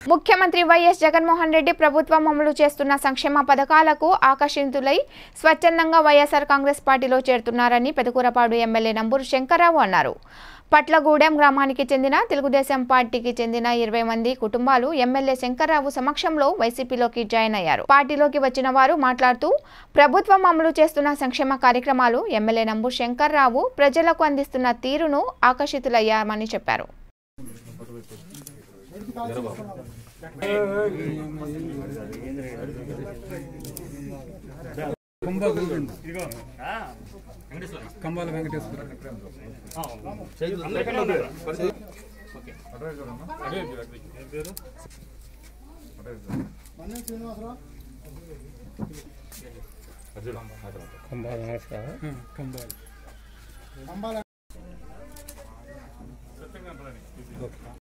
ముఖ్యమంత్రి వైఎస్ జగన్మోహన్ రెడ్డి ప్రభుత్వం అమలు చేస్తున్న సంక్షేమ పథకాలకు ఆకర్షితులై స్వచ్ఛందంగా వైఎస్ఆర్ కాంగ్రెస్ పార్టీలో చేరుతున్నారని పెదకూరపాడు ఎమ్మెల్యే నంబూరు శంకర్రావు అన్నారు. పట్లగూడెం గ్రామానికి చెందిన తెలుగుదేశం పార్టీకి చెందిన 20 మంది కుటుంబాలు ఎమ్మెల్యే శంకర్రావు సమక్షంలో వైసీపీలోకి జాయిన్ అయ్యారు. పార్టీలోకి వచ్చిన వారు మాట్లాడుతూ ప్రభుత్వం అమలు చేస్తున్న సంక్షేమ కార్యక్రమాలు ఎమ్మెల్యే నంబూరు శంకర్రావు ప్రజలకు అందిస్తున్న తీరును ఆకర్షితులయ్యామని చెప్పారు. కంబాల వెంకటేశ్వర కంబాల